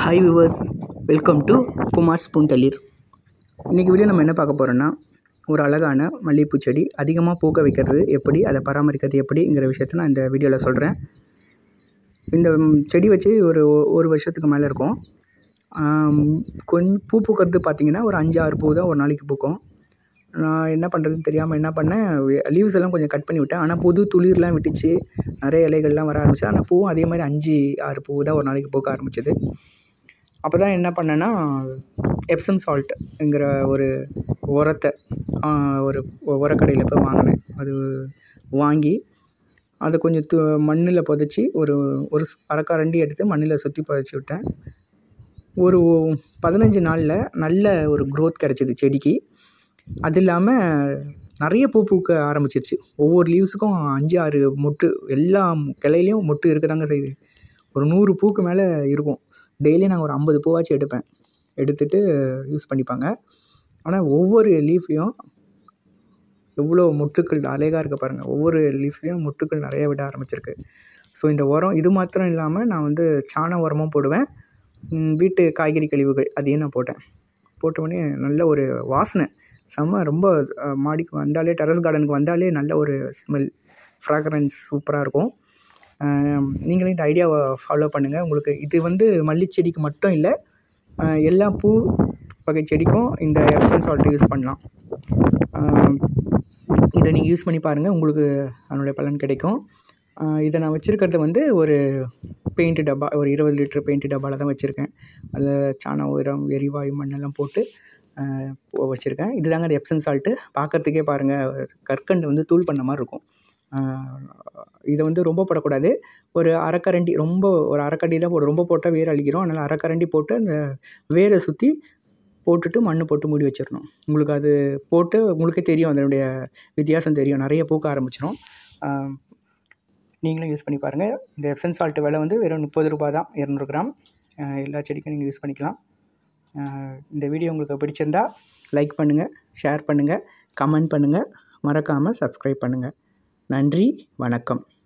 Hi viewers, welcome to Kumar's Poonthalir. இன்றைக்கி video நம்ம என்ன பார்க்க போகிறோன்னா, ஒரு அழகான மல்லிகைப்பூ செடி அதிகமாக பூக்க வைக்கிறது எப்படி, அதை பராமரிக்கிறது எப்படிங்கிற விஷயத்த நான் இந்த வீடியோவில் சொல்கிறேன். இந்த செடி வச்சு ஒரு வருஷத்துக்கு மேலே இருக்கும். பூ பூக்கிறது பார்த்திங்கன்னா ஒரு 5-6 பூ தான் ஒரு நாளைக்கு பூக்கும். நான் என்ன பண்ணுறதுன்னு தெரியாமல் என்ன பண்ணேன், லீவ்ஸ் எல்லாம் கொஞ்சம் கட் பண்ணி விட்டேன். ஆனால் புது துளிர்லாம் விட்டுச்சு, நிறைய இலைகள்லாம் வர ஆரம்பிச்சு. ஆனால் பூவும் அதே மாதிரி 5-6 பூ தான் ஒரு நாளைக்கு பூக்க ஆரம்பிச்சிது. அப்போ தான் என்ன பண்ணேன்னா, எப்சம் சால்ட்டுங்கிற ஒரு உரத்தை ஒரு உரக்கடையில் போய் வாங்கினேன். அது வாங்கி அதை கொஞ்சம் மண்ணில் புதைச்சி ஒரு அரைக்கரண்டி எடுத்து மண்ணில் சுற்றி புதைச்சி விட்டேன். ஒரு 15 நாளில் நல்ல ஒரு க்ரோத் கிடச்சிது செடிக்கு. அது இல்லாமல் நிறைய பூ பூக்க ஆரம்பிச்சிருச்சு. ஒவ்வொரு லீவ்ஸுக்கும் 5-6 மொட்டு, எல்லா கிளையிலையும் மொட்டு இருக்க தாங்க செய்யுது. ஒரு 100 பூக்கு மேலே இருக்கும். டெய்லியும் நாங்கள் ஒரு 50 பூவாச்சும் எடுத்துகிட்டு யூஸ் பண்ணிப்பாங்க. ஆனால் ஒவ்வொரு லீஃப்லேயும் எவ்வளோ மொட்டுக்கள் அழகாக இருக்க பாருங்கள். ஒவ்வொரு லீஃப்லேயும் மொட்டுக்கள் நிறைய விட ஆரம்பிச்சிருக்கு. ஸோ இந்த உரம் இது மாத்திரம் இல்லாமல் நான் சாண உரமும் போடுவேன். வீட்டு காய்கறி கழிவுகள் அதையும் நான் போட்டவுடனே நல்ல ஒரு வாசனை ரொம்ப மாடிக்கு வந்தாலே, டெரஸ் கார்டனுக்கு வந்தாலே நல்ல ஒரு ஸ்மெல், ஃப்ராக்ரன்ஸ் சூப்பராக இருக்கும். நீங்களும் இந்த ஐடியாவை ஃபாலோ பண்ணுங்கள். உங்களுக்கு இது மல்லிச்செடிக்கு மட்டும் இல்லை, எல்லா பூ வகை செடிக்கும் இந்த எப்சம் சால்ட்டை யூஸ் பண்ணலாம். இதை நீங்கள் யூஸ் பண்ணி பாருங்கள், உங்களுக்கு அதனுடைய பலன் கிடைக்கும். இதை நான் வச்சுருக்கிறது ஒரு பெயிண்ட் டப்பா, ஒரு 20 லிட்டர் பெயிண்ட் டப்பாவில் தான் வச்சுருக்கேன். அதில் சாண உரம், எரிவாயு, மண்ணெல்லாம் போட்டு வச்சுருக்கேன். இது தாங்க அந்த எப்சம் சால்ட்டு. பார்க்குறதுக்கே பாருங்கள், கற்கண்டு தூள் பண்ண மாதிரி இருக்கும். இதை ரொம்ப போடக்கூடாது. ஒரு அரைக்கரண்டி, ஒரு அரைக்கரண்டி தான் ரொம்ப போட்டால் வேர் அழிக்கிறோம். அதனால் அரைக்கரண்டி போட்டு அந்த வேரை சுற்றி போட்டுட்டு மண் போட்டு மூடி வச்சிடணும். உங்களுக்கு அது போட்டு உங்களுக்கே தெரியும், அதனுடைய வித்தியாசம் தெரியும். நிறைய பூக்க ஆரம்பிச்சிடும். நீங்களும் யூஸ் பண்ணி பாருங்கள். இந்த எப்சம் சால்ட்டு விலை வெறும் 30 ரூபா தான், 200 கிராம். எல்லா செடிக்கும் நீங்கள் யூஸ் பண்ணிக்கலாம். இந்த வீடியோ உங்களுக்கு பிடிச்சிருந்தா லைக் பண்ணுங்கள், ஷேர் பண்ணுங்கள், கமெண்ட் பண்ணுங்கள், மறக்காமல் சப்ஸ்கிரைப் பண்ணுங்கள். நன்றி, வணக்கம்.